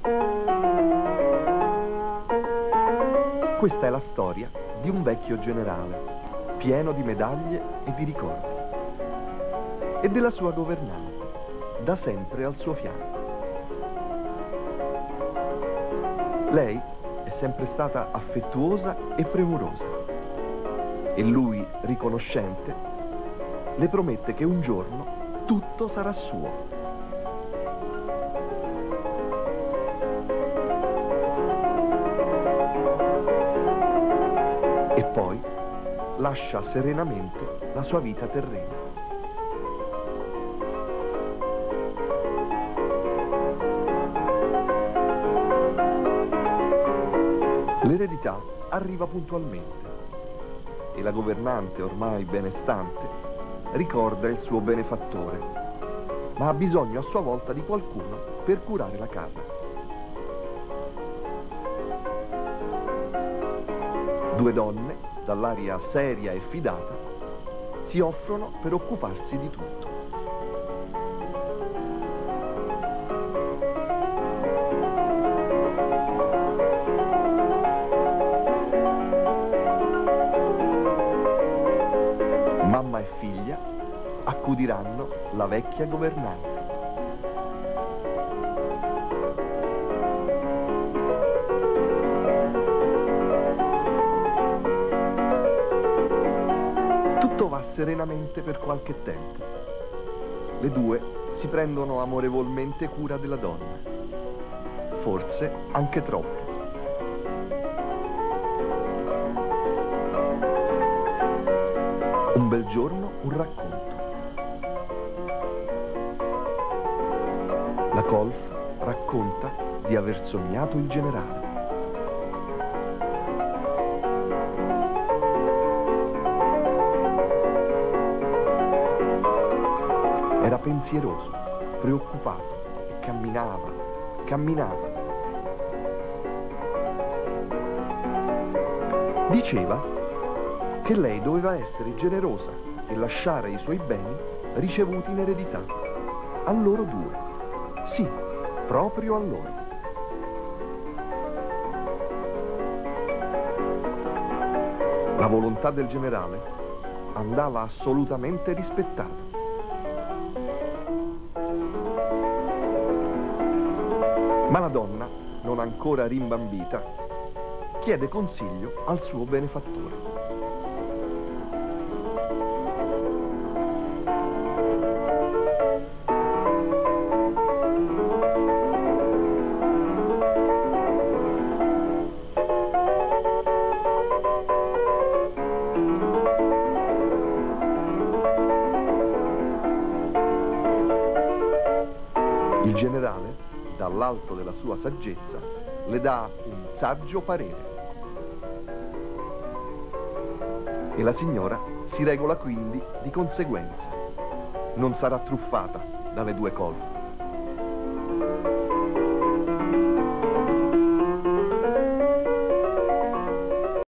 Questa è la storia di un vecchio generale, pieno di medaglie e di ricordi, e della sua governante, da sempre al suo fianco. Lei è sempre stata affettuosa e premurosa, e lui, riconoscente, le promette che un giorno tutto sarà suo. E poi lascia serenamente la sua vita terrena. L'eredità arriva puntualmente e la governante, ormai benestante, ricorda il suo benefattore, ma ha bisogno a sua volta di qualcuno per curare la casa. Due donne, dall'aria seria e fidata, si offrono per occuparsi di tutto. Mamma e figlia accudiranno la vecchia governante. Tutto va serenamente per qualche tempo. Le due si prendono amorevolmente cura della donna, forse anche troppo. Un bel giorno, un racconto. La Colf racconta di aver sognato il generale. Era pensieroso, preoccupato e camminava, camminava. Diceva che lei doveva essere generosa e lasciare i suoi beni ricevuti in eredità a loro due. Sì, proprio a loro. La volontà del generale andava assolutamente rispettata. Ma la donna, non ancora rimbambita, chiede consiglio al suo benefattore. Il generale, dall'alto della sua saggezza, le dà un saggio parere. E la signora si regola quindi di conseguenza. Non sarà truffata dalle due Colf.